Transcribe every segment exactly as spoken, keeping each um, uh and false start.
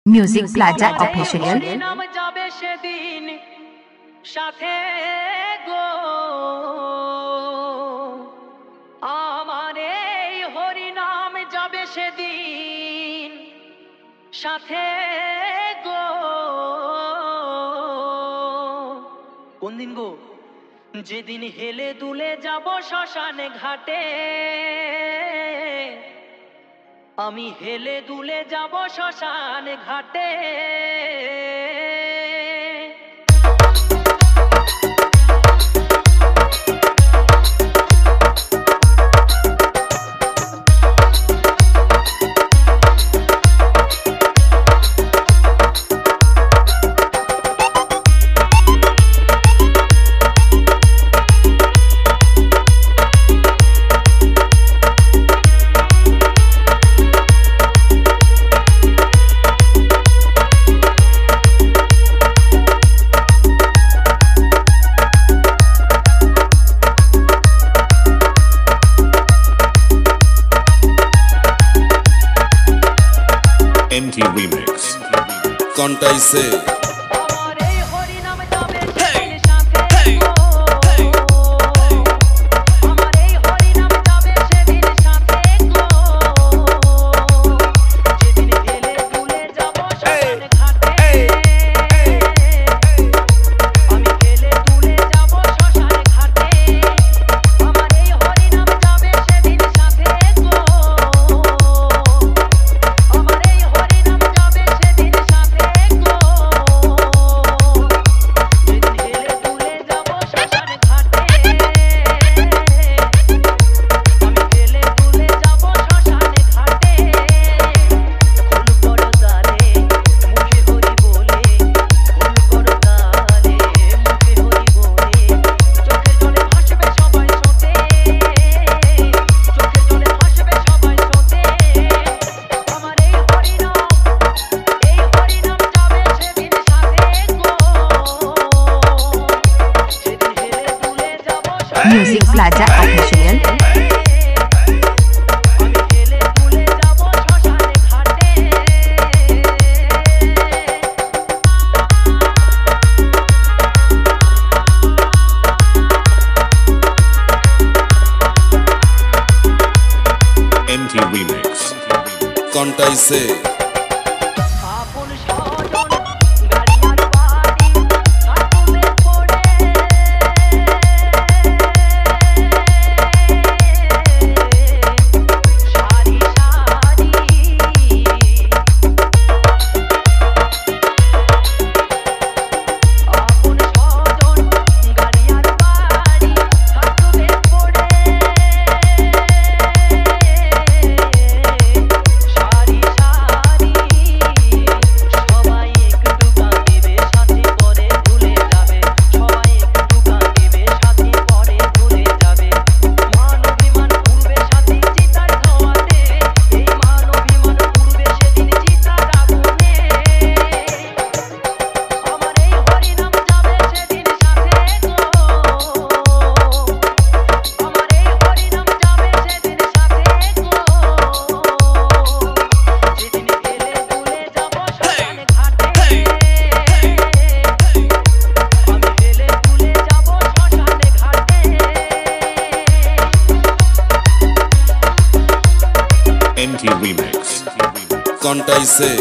Music Plaza official. নাম যাবে সেদিন সাথে গো, আমার এই হরি নাম যাবে সেদিন সাথে গো। কোন দিন গো? যেদিন হেলে দুলে যাব শ্মশানে ঘাটে, আমি হেলে দুলে যাব শ্মশান ঘাটে। एम टी Remix कौनटाई से Music Plaza official. M T Remix Contai से एम टी Remix कौनटाई से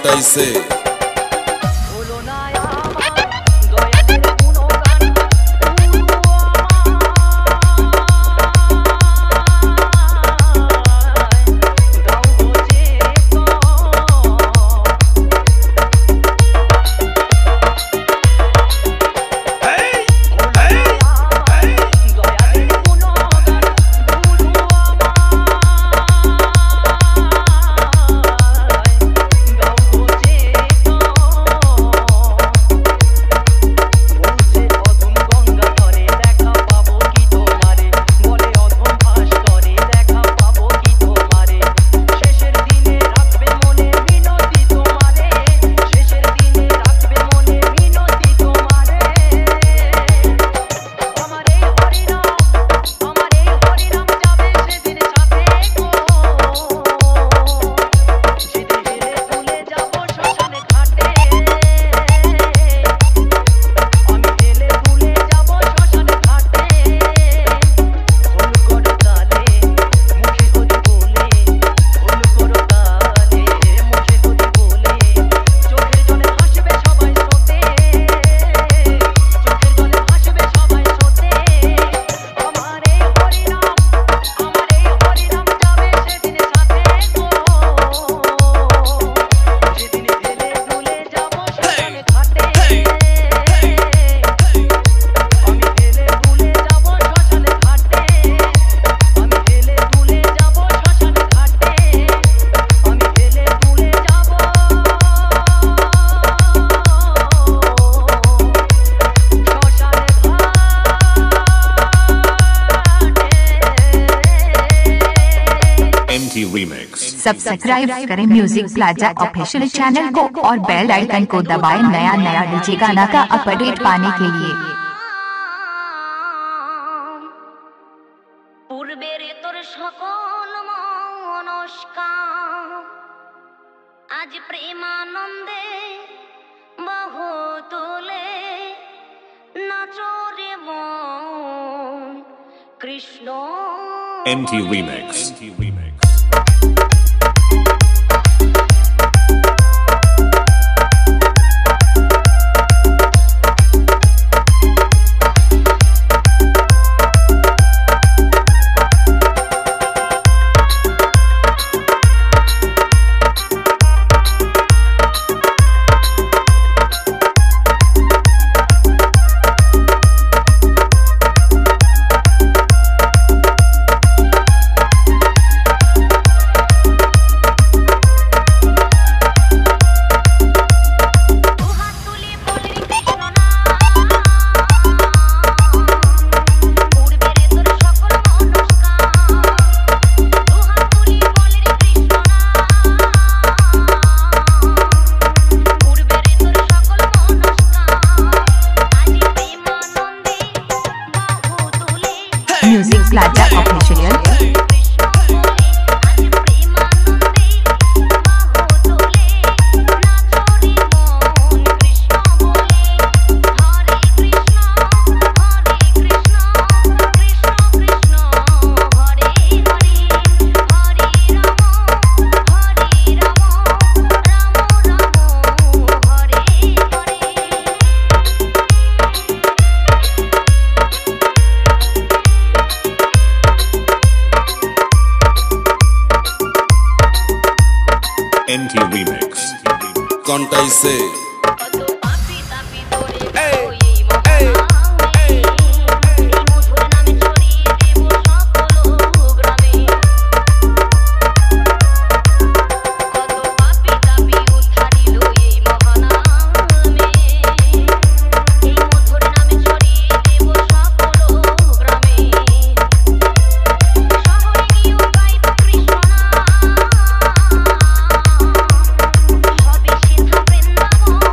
কন্টাইছে হলো না আমার দয়ালের গুণগান গাও বোঝে তো सब्सक्राइब करें म्यूजिक प्लाजा ऑफिशियल चैनल को और बेल आइकन को दबाएं नया नया डीजे गाना का अपडेट पाने के लिए। पूर्वेर तोर सकल मनस्काम आज प्रेमानंदे बहु तुले नाचरे मन Krishna M T Remix. Music Plaza official M T Remix. কন্টাইছে হবে সিদ্ধা Vrindavan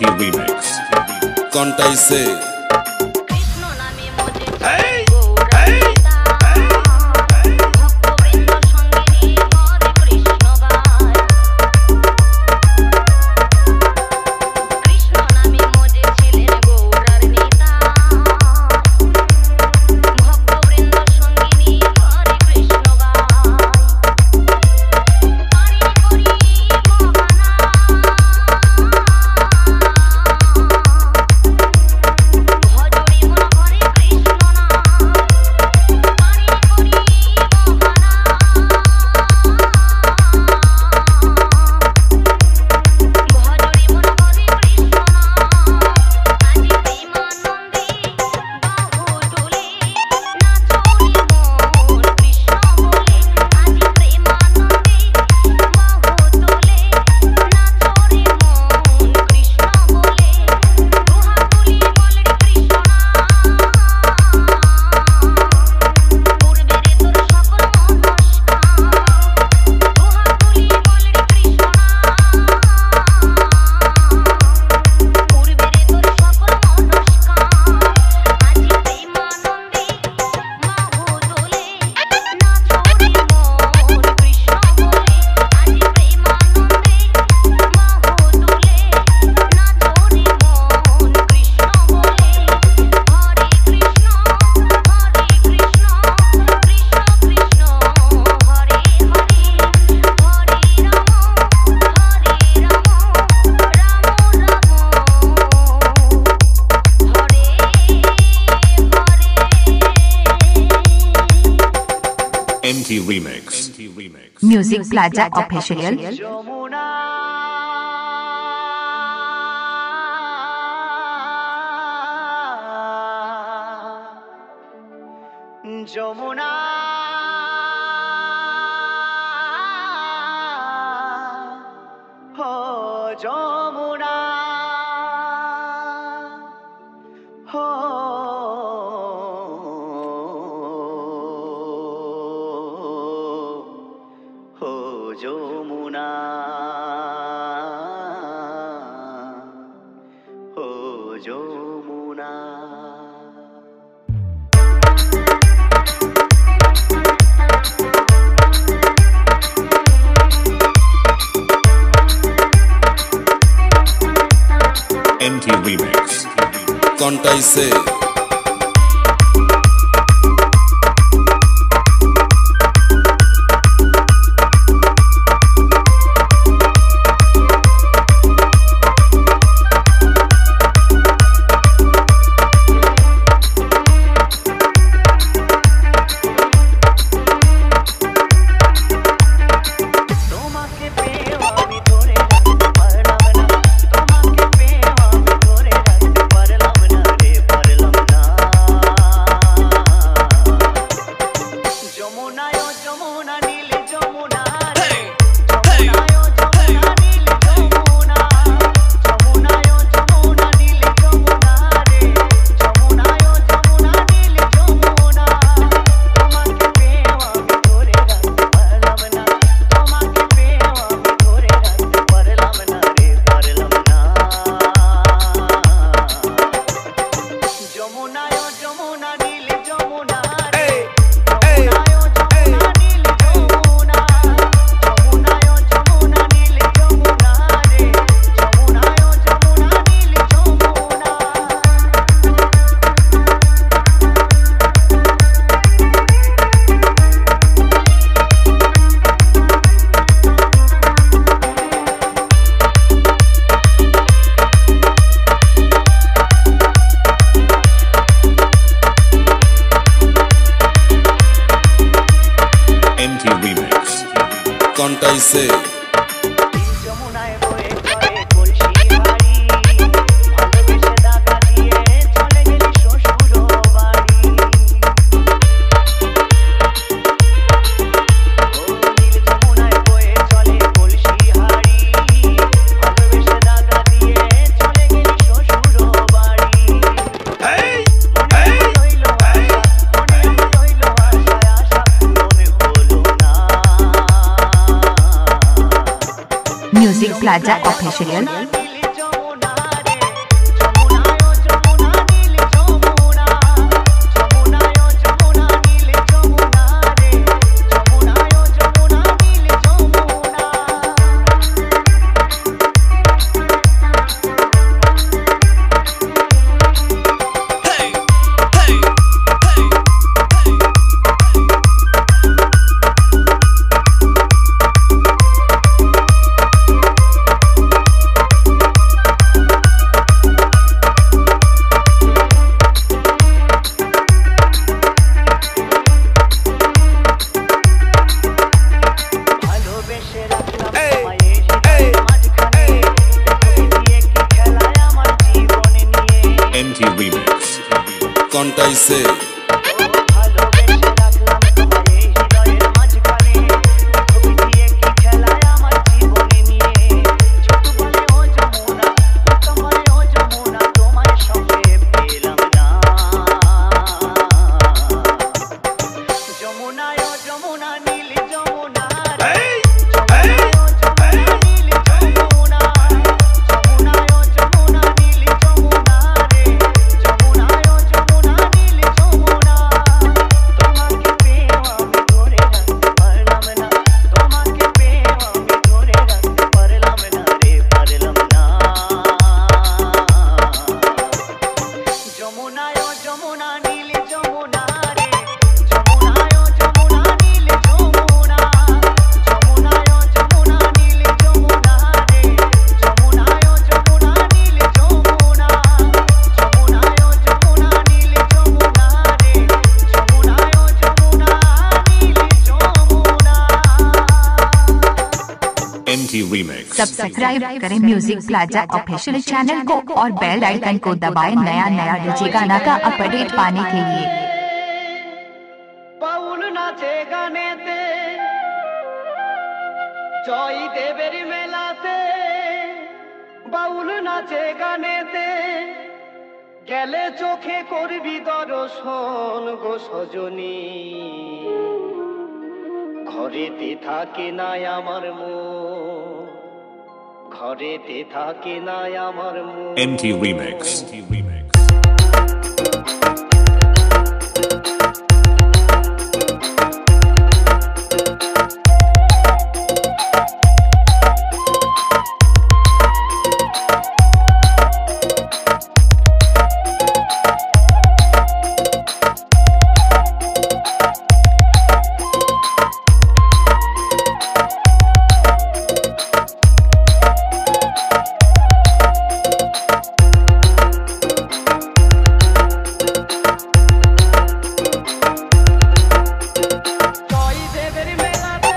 N T Remix. Contaise. Krishna নামে মজে গৌরবিতা ভক্তবৃন্দ সঙ্গে নিয়ে হরে কৃষ্ণ গায় কৃষ্ণ নামে মজে ছিলেন গৌরার নেতা ভক্তবৃন্দ সঙ্গে নিয়ে হরে কৃষ্ণ গায় হরি হরি মহানা ভজরি মন হরে কৃষ্ণ নাম হরি হরি মহানা ভজরি মন হরে কৃষ্ণ নাম আজি প্রেমানন্দে বাহু তুলে নাচরে মন কৃষ্ণ বলে আজি প্রেমানন্দে বাহু তুলে নাচরে মন কৃষ্ণ বলে দুহাত তুলি বলে কৃষ্ণ নাম পূর্বের তোর সকল মনস্কাম দুহাত তুলি বলে কৃষ্ণ নাম পূর্বের তোর সকল মনস্কাম আজি প্রেমানন্দে বাহু তুলে নাচরে মন কৃষ্ণ বলে আজি প্রেমানন্দে বাহু তুলে নাচরে মন কৃষ্ণ বলে Hare Krishna Hare Krishna Krishna Krishna Hare Hare Hare Ram Hare Ram Ram Ram Hare Hare N T Remix. Music Plaza official Jamuna Jamuna হো যমুনা হো হো যমুনা হো Jamuna N T Remix. Contaise. তোমাকে পেয়ে আমি ধরে রাখতে পারলাম না তোমাকে পেয়ে আমি ধরে রাখতে পারলাম না রে পারলাম না যমুনায় ও যমুনা নীল যমুনা রে যমুনায় ও যমুনা নীল যমুনা যমুনায় ও যমুনা নীল যমুনা রে যমুনায় ও যমুনা নীল যমুনা তোমাকে পেয়ে আমি ধরে রাখতে পারলাম না তোমাকে পেয়ে আমি ধরে রাখতে পারলাম না রে পারলাম না যমুনায় ও যমুনা নীল যমুনা রে যমুনায় ও যমুনা নীল যমুনা যমুনায় ও যমুনা নীল যমুনা রে যমুনায় ও যমুনা নীল Jamuna N T Remix. Contaise. যমুনায় বয়ে চলে কলসি হাড়ি ভালোবেসে টাকা দিয়ে চলে গেলি শ্বশুর বাড়ি ও নীল যমুনায় বয়ে চলে কলসি হাড়ি ভালোবেসে টাকা দিয়ে চলে গেলি শ্বশুর বাড়ি মনে রইল আশা মনে রইল আশা আশা মনে হলো না म्यूजिक प्लाजा ऑफिशियल নীল যমুনা রে কন্টাইছে ভালোবেসে রাখলাম তোমায় এই হৃদয়ের মাঝখানে দেখো বিধিয়ে কি খেলায় আমার জীবনে নিয়ে ছোট বলে ও যমুনা তোমার ও যমুনা তোমার সঙ্গে পেলাম না যমুনা ও যমুনা নীল যমুনা রে যমুনা ও যমুনা নীল যমুনা যমুনা ও যমুনা নীল যমুনা রে যমুনা ও যমুনা নীল যমুনা তোমাকে পেয়ে আমি ধরে রাখতে পারলাম না তোমাকে পেয়ে আমি ধরে রাখতে পারলাম না রে পারলাম না যমুনা ও যমুনা নীল যমুনা রে যমুনা ও যমুনা নীল যমুনা যমুনা ও যমুনা নীল যমুনা রে যমুনা ও যমুনা নীল যমুনা যমুনা ও যমুনা নীল যমুনা রে যমুনা ও যমুনা নীল যমুনা एमटी रीमिक्स सब्सक्राइब करें म्यूजिक प्लाजा ऑफिशियल चैनल को और बेल आइकन को दबाएं नया नया डीजे गाना का अपडेट पाने के लिए। বাউল নাচে গানেতে জয় দেবের মেলাতে বাউল নাচে গানেতে গেলে চোখে করবি দর্শন গো সজনী ঘরেতে থাকে না আমার মন ঘরেতে থাকে না আমার মন एमटी रीमिक्स জয় দেবের মেলাতে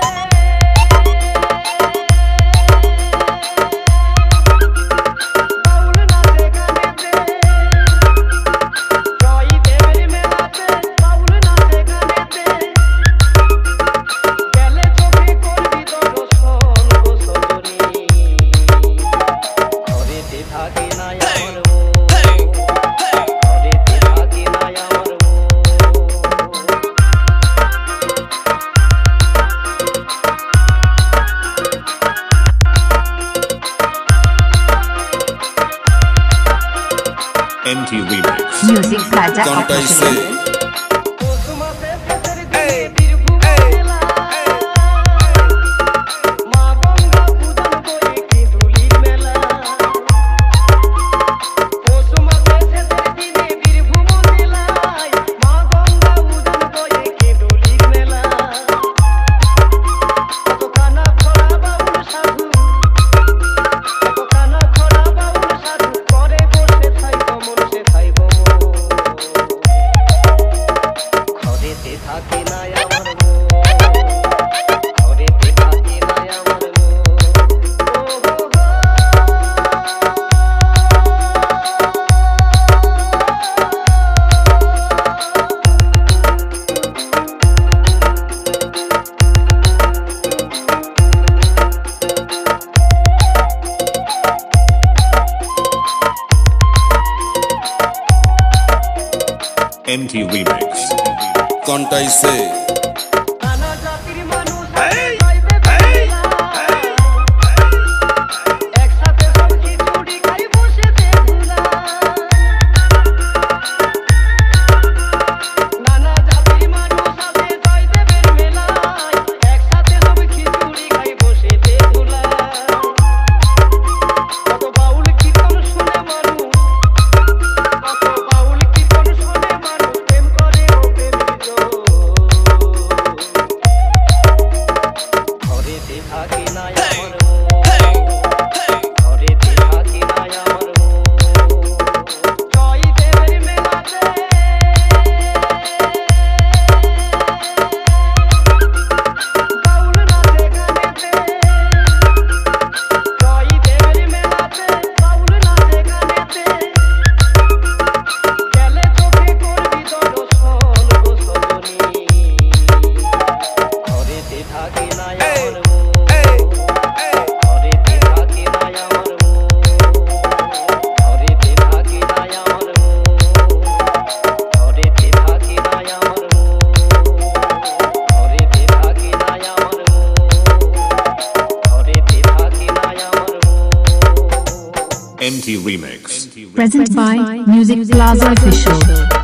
বাউল নাচে গানেতে জয় দেবের মেলাতে বাউল নাচে গানেতে গেলে চোখে করবি দর্শন গো সজনী ঘরেতে থাকে না আমার মন ঘরেতে থাকে না আমার মন एमटी रीमिक्स म्यूजिक प्लाजा कौनटाइसे ऑफिशियल ওসমাতে শেষের দিনে বীরভূম মেলা মা গঙ্গা পূজন করে কি ধুলির মেলা ওসমাতে শেষের দিনে বীরভূম মেলায় মা গঙ্গা পূজন করে কি ধুলির মেলা কত কানা খোলা বাউল সাধু কত কানা খোলা বাউল সাধু করে বসে থাইব মন সে থাইব মন ঘরেতে থাকে না আমার মন ঘরেতে থাকে না আমার মন ও হো হো एमटी रीमिक्स कौनटाइसे নানা জাতির মানুষ যাইবে বেলা একসাথে সব খিচুড়ি খাই বসে দেখুলা নানা জাতির মানুষ আছে যাইবে মেলা একসাথে সব খিচুড়ি খাই বসে দেখুলা কত বাউল কীর্তন শুনে মানুষ কত বাউল কীর্তন শুনে মানুষ প্রেম করে ও প্রেমিক M T Remix. Present by Music Plaza Official.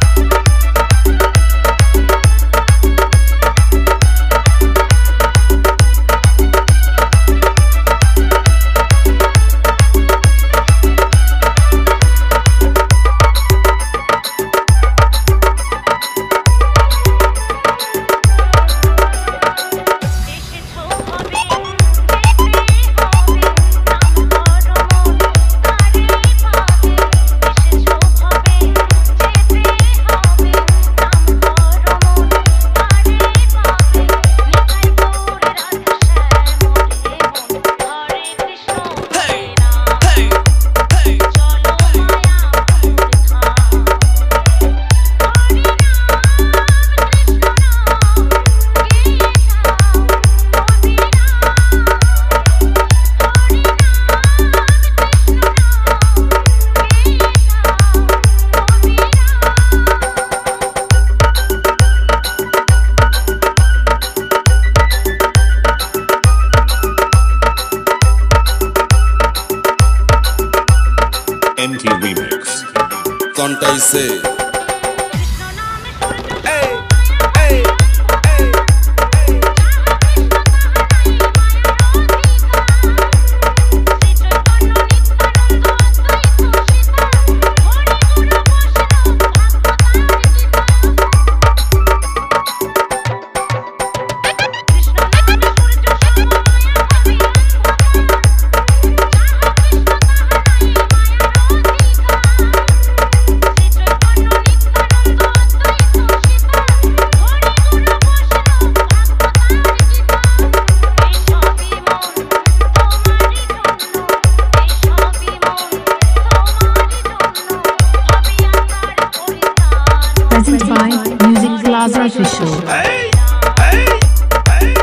M T Remix. Conta y say. Present by Music Plaza Official. Hey, hey, hey,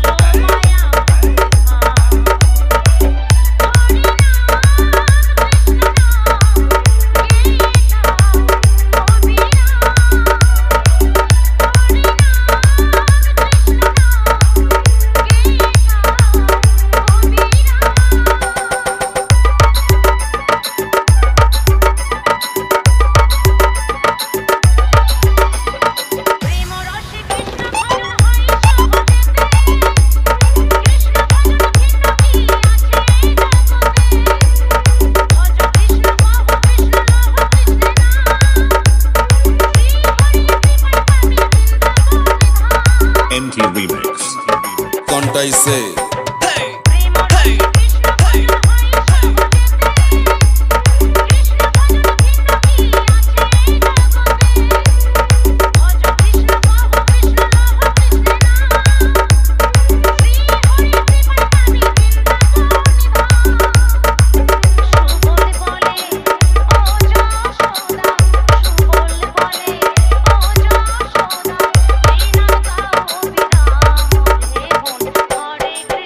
M T Remix. Conta y say. Hare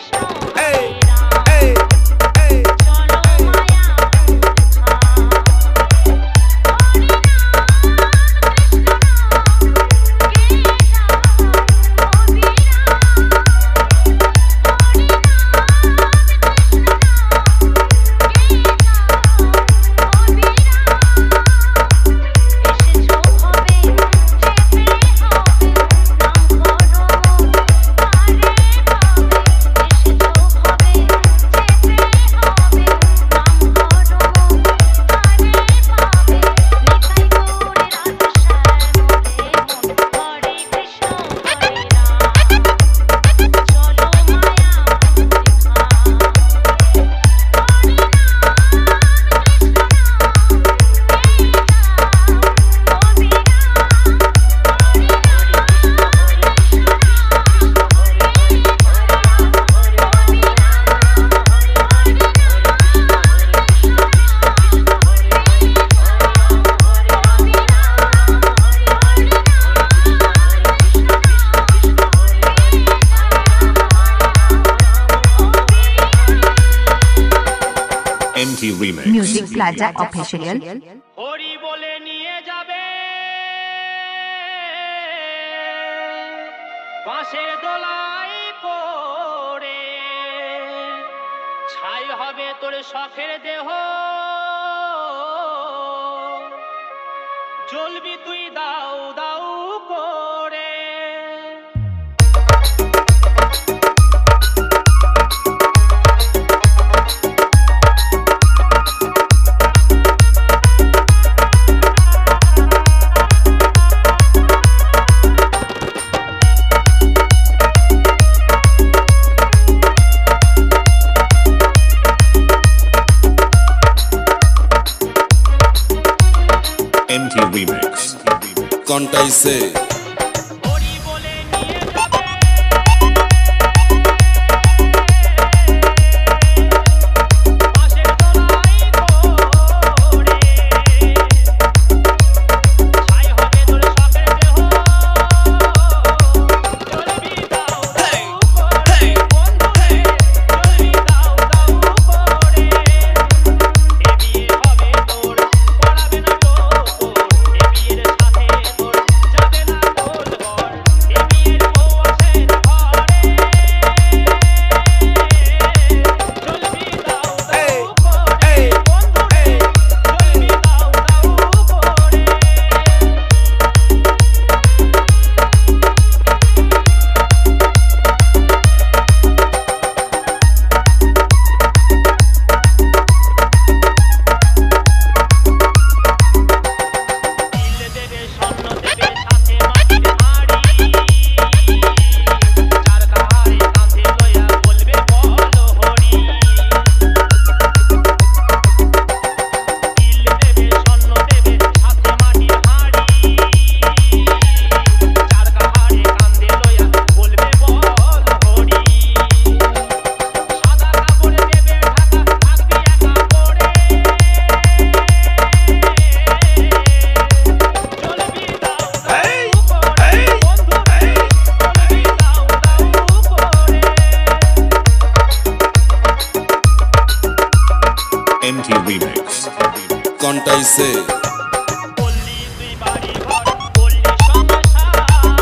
M T Remix. Music Plaza Official. Hari বলে নিয়ে যাবে বাঁশের দোলাই করে ছাই হবে তোর শখের দেহ জ্বলবি তুই দাও দাও করে M T Remix. Contaise. Hari বলে নিয়ে যাবে বাঁশের দোলাই করে ছাই হবে তোর শখের দেহ জ্বলবি দাও দাও করে বন্ধুরে জ্বলবি দাও দাও করে এ বিয়ে হবে তোর পড়াবে না টোর এ বিয়ের সাথে তোর যাবে না তোর ঘর এ বিয়ের বউ আছে ঘরে জ্বলবি দাও দাও করে বন্ধুরে জ্বলবি দাও দাও করে দিল দেবে স্বর্ণ দেবে সাথে মাটির হাড়ি চার কাহারে কাঁধে লইয়া বলবে বলো হরি দিল দেবে স্বর্ণ দেবে সাথে মাটির হাড়ি চার কাহারে কাঁধে লইয়া বলবে বলো হরি সাদা কাপড় দেবে ঢাকা থাকবি একা পড়ে জ্বলবি দাও দাও করে বন্ধুরে জ্বলবি দাও দাও করে M T Remix. Contaise. বললি তুই বাড়ি ঘর বললি সংসার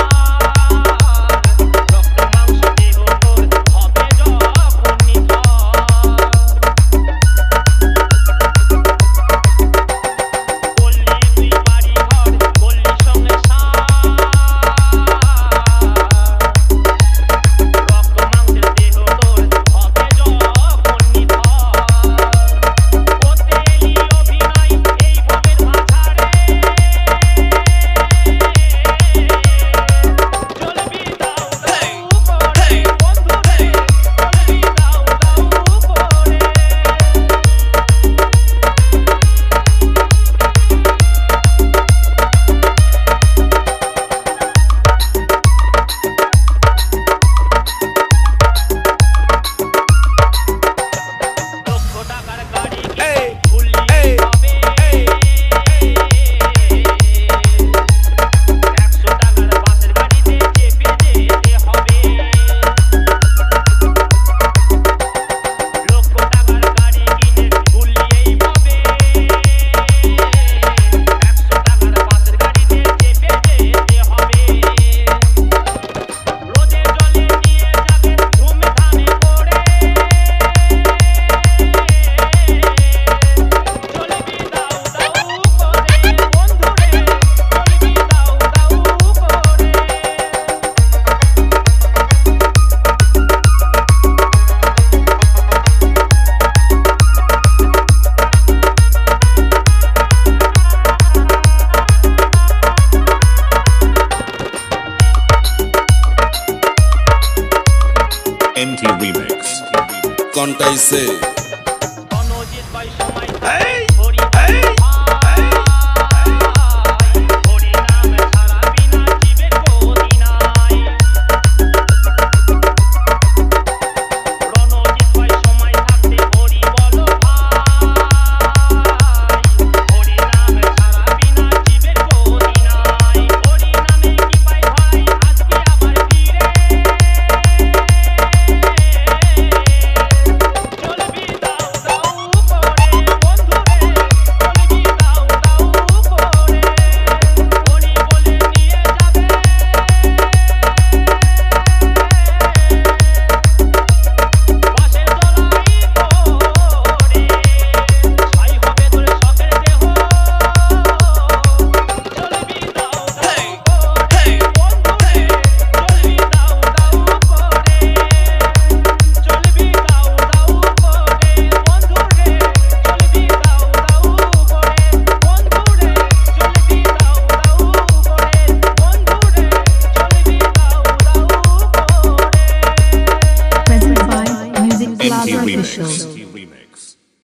রক্ত মাংস দেহ তোর হবে যখন নিথর বললি তুই বাড়ি ঘর বললি সংসার রক্ত মাংসের দেহ তোর হবে যখন নিথর ওতেলি অভিনয় এই ভবের মাঝারে জ্বলবি দাও দাও করে বন্ধুরে জ্বলবি দাও দাও করে লক্ষ টাকার গাড়ি কিনে ঘুরলি হবে একশো টাকার বাসের গাড়িতে চেপে যেতে হবে লক্ষ টাকার গাড়ি কিনে ঘুরলি হবে একশো টাকার বাসের গাড়িতে চেপে যেতে হবে রোদে জলে নিয়ে যাবে ধুমধামে করে জ্বলবি দাও দাও করে বন্ধুরে জ্বলবি দাও দাও করে M T Remix. Contaise. Anujit ভাই সময়